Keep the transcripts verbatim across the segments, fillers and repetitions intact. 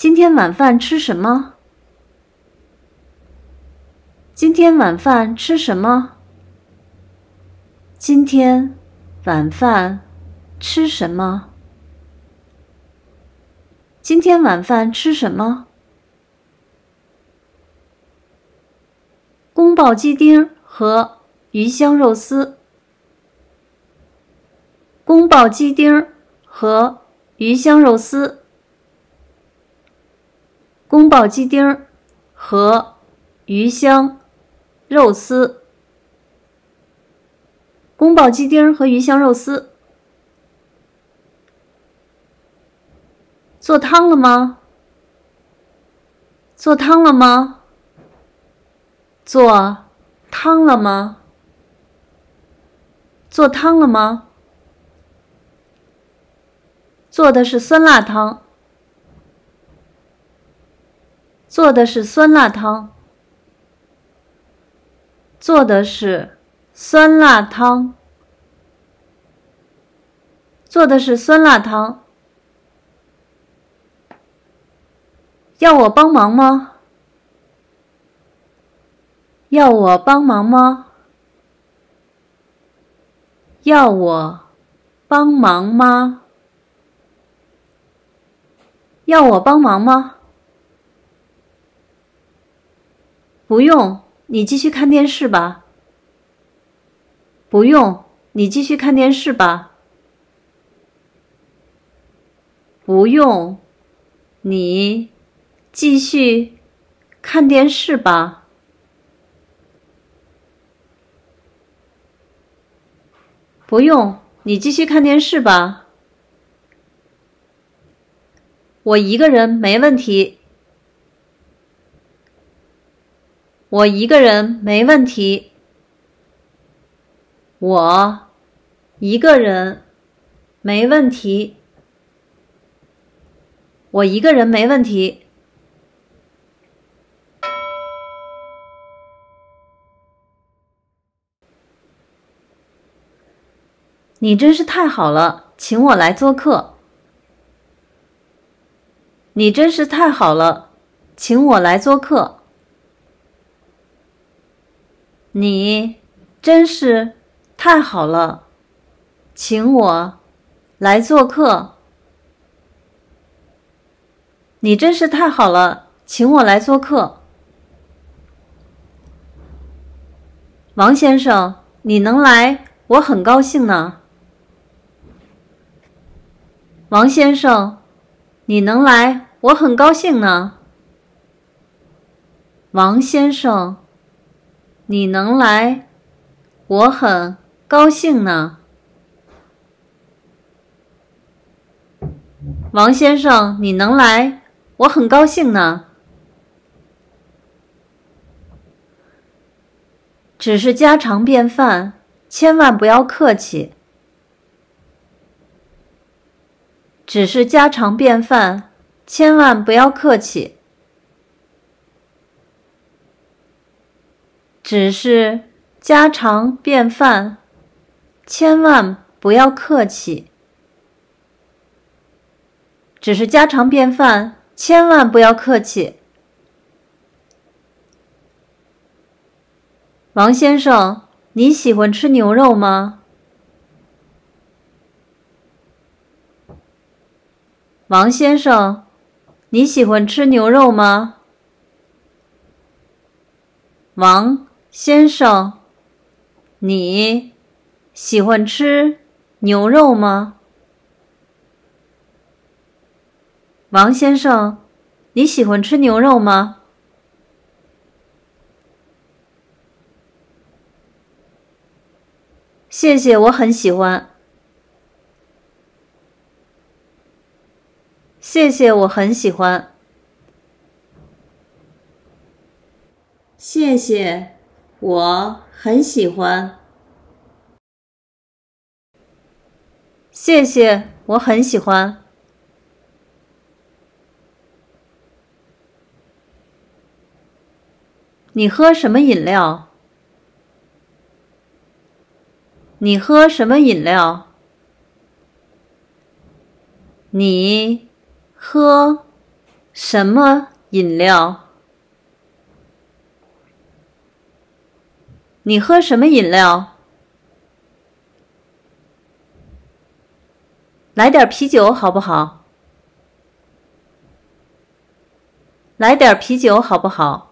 今天晚饭吃什么？今天晚饭吃什么？今天晚饭吃什么？今天晚饭吃什么？宫保鸡丁和鱼香肉丝。宫保鸡丁和鱼香肉丝。宫保鸡丁和鱼香肉丝。宫保鸡丁和鱼香肉丝。做汤了吗？做汤了吗？做汤了吗？做汤了吗？做的是酸辣汤。做的是酸辣汤。做的是酸辣汤。做的是酸辣汤。要我帮忙吗？要我帮忙吗？要我帮忙吗？要我帮忙吗？不用，你继续看电视吧。不用，你继续看电视吧。不用，你继续看电视吧。不用，你继续看电视吧。我一个人没问题。我一个人没问题。我一个人没问题。我一个人没问题。你真是太好了，请我来做客。你真是太好了，请我来做客。你真是太好了，请我来做客。你真是太好了，请我来做客。王先生，你能来，我很高兴呢。王先生，你能来，我很高兴呢。王先生，你能来，我很高兴呢。王先生，你能来，我很高兴呢。只是家常便饭，千万不要客气。只是家常便饭，千万不要客气。只是家常便饭，千万不要客气。只是家常便饭，千万不要客气。王先生，你喜欢吃牛肉吗？王先生，你喜欢吃牛肉吗？王先生，你喜欢吃牛肉吗？王先生，你喜欢吃牛肉吗？谢谢，我很喜欢。谢谢，我很喜欢。谢谢，我很喜欢。谢谢，我很喜欢。你喝什么饮料？你喝什么饮料？你喝什么饮料？你喝什么饮料？来点啤酒好不好？来点啤酒好不好？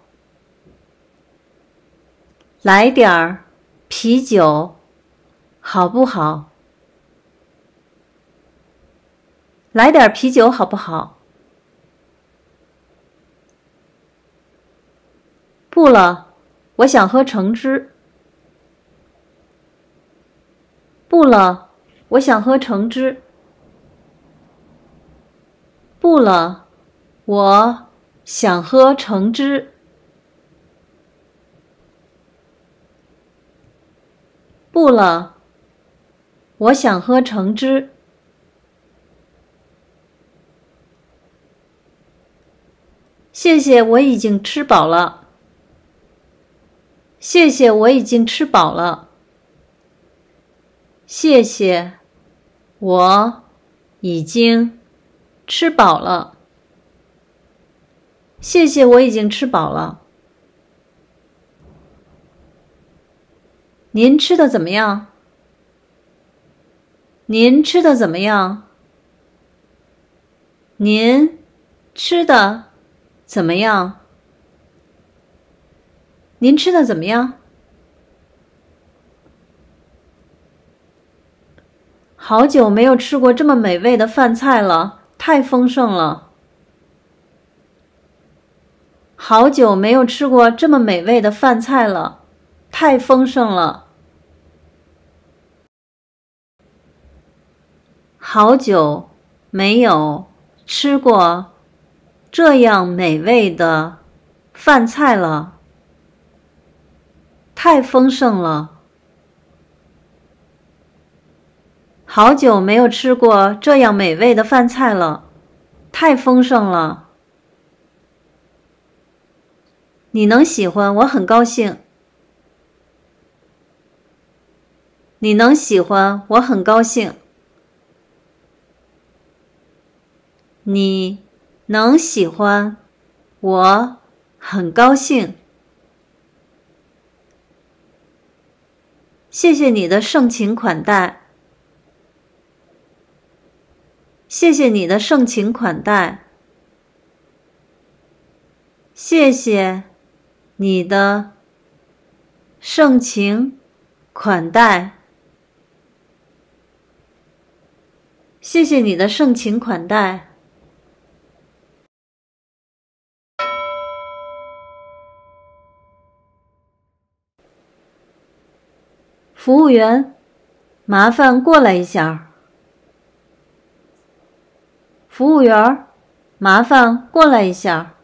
来点啤酒好不好？来点啤酒好不好？不了，我想喝橙汁。不了，我想喝橙汁。不了，我想喝橙汁。不了，我想喝橙汁。谢谢，我已经吃饱了。谢谢，我已经吃饱了。谢谢，我已经吃饱了。谢谢，我已经吃饱了。您吃的怎么样？您吃的怎么样？您吃的怎么样？您吃的怎么样？好久没有吃过这么美味的饭菜了，太丰盛了。好久没有吃过这么美味的饭菜了，太丰盛了。好久没有吃过这样美味的饭菜了，太丰盛了。好久没有吃过这样美味的饭菜了，太丰盛了。你能喜欢，我很高兴。你能喜欢，我很高兴。你能喜欢，我很高兴。谢谢你的盛情款待。谢谢你的盛情款待。谢谢你的盛情款待。谢谢你的盛情款待。服务员，麻烦过来一下。服务员，麻烦过来一下。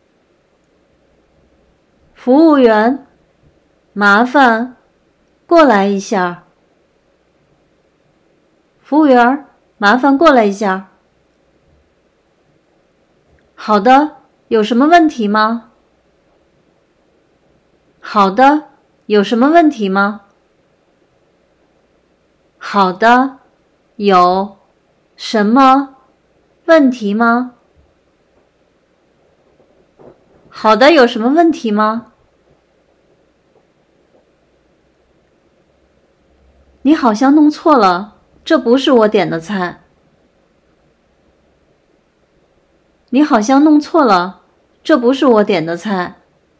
服务员，麻烦过来一下。服务员，麻烦过来一下。好的，有什么问题吗？好的，有什么问题吗？好的，有什么问题吗？好的，有什么问题吗？你好像弄错了，这不是我点的菜。你好像弄错了，这不是我点的菜。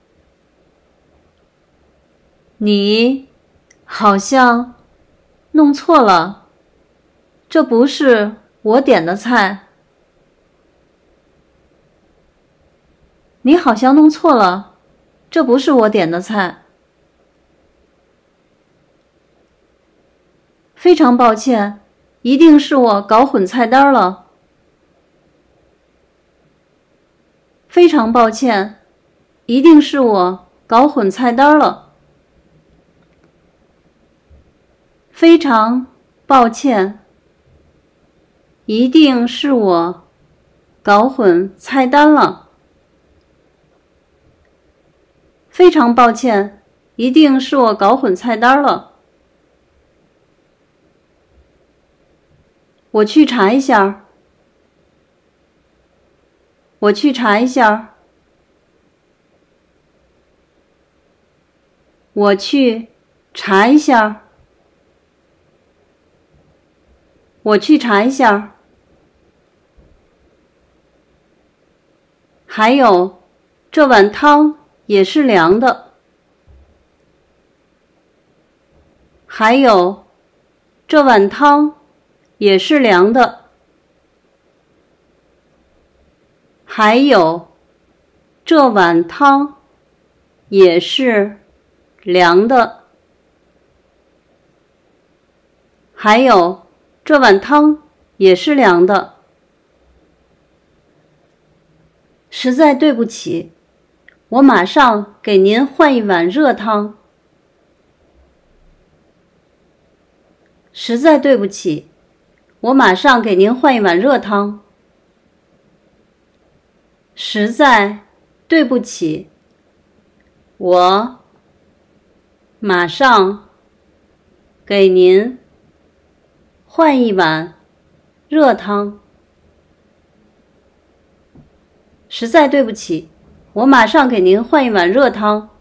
你好像弄错了，这不是我点的菜。你好像弄错了，这不是我点的菜。非常抱歉，一定是我搞混菜单了。非常抱歉，一定是我搞混菜单了。非常抱歉，一定是我搞混菜单了。非常抱歉，一定是我搞混菜单了。我去查一下。 我去查一下。我去查一下。我去查一下。还有，这碗汤也是凉的。还有，这碗汤也是凉的。还有，这碗汤也是凉的。还有，这碗汤也是凉的。实在对不起，我马上给您换一碗热汤。实在对不起，我马上给您换一碗热汤。实在对不起，我马上给您换一碗热汤。实在对不起，我马上给您换一碗热汤。